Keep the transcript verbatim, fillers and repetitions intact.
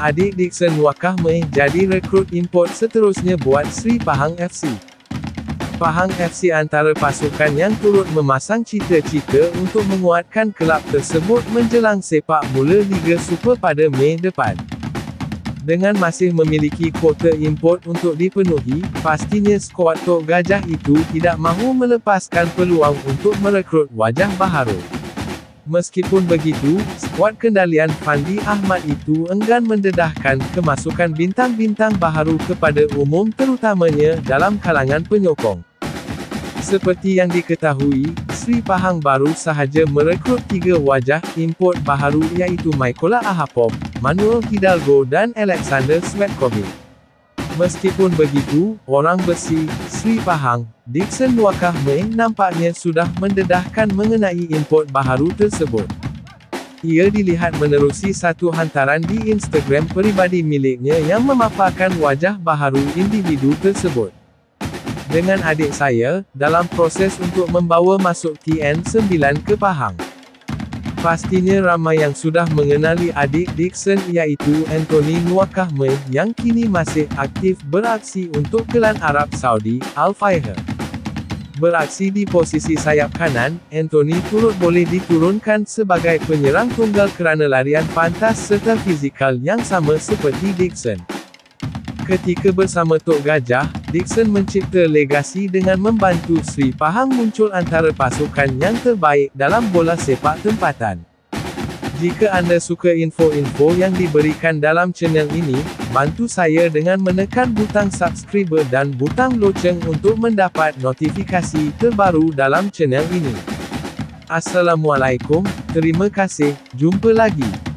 Adik Dickson Wakah Meh jadi rekrut import seterusnya buat Sri Pahang F C. Pahang F C antara pasukan yang turut memasang cita-cita untuk menguatkan kelab tersebut menjelang sepak bola Liga Super pada Mei depan. Dengan masih memiliki kuota import untuk dipenuhi, pastinya skuad Tok Gajah itu tidak mahu melepaskan peluang untuk merekrut wajah baharu. Meskipun begitu, skuad kendalian Fandi Ahmad itu enggan mendedahkan kemasukan bintang-bintang baharu kepada umum terutamanya dalam kalangan penyokong. Seperti yang diketahui, Sri Pahang baru sahaja merekrut tiga wajah import baharu iaitu Mykola Ahapop, Manuel Hidalgo dan Alexander Svetkovic. Meskipun begitu, orang besi, Sri Pahang, Dickson Wakah Meh nampaknya sudah mendedahkan mengenai import baharu tersebut. Ia dilihat menerusi satu hantaran di Instagram peribadi miliknya yang memaparkan wajah baharu individu tersebut. Dengan adik saya, dalam proses untuk membawa masuk T N sembilan ke Pahang. Pastinya ramai yang sudah mengenali adik Dickson iaitu Anthony Wakah Meh yang kini masih aktif beraksi untuk Klan Arab Saudi, Al-Fayha. Beraksi di posisi sayap kanan, Anthony turut boleh diturunkan sebagai penyerang tunggal kerana larian pantas serta fizikal yang sama seperti Dickson. Ketika bersama Tok Gajah, Dickson mencipta legasi dengan membantu Sri Pahang muncul antara pasukan yang terbaik dalam bola sepak tempatan. Jika anda suka info-info yang diberikan dalam channel ini, bantu saya dengan menekan butang subscribe dan butang loceng untuk mendapat notifikasi terbaru dalam channel ini. Assalamualaikum, terima kasih, jumpa lagi.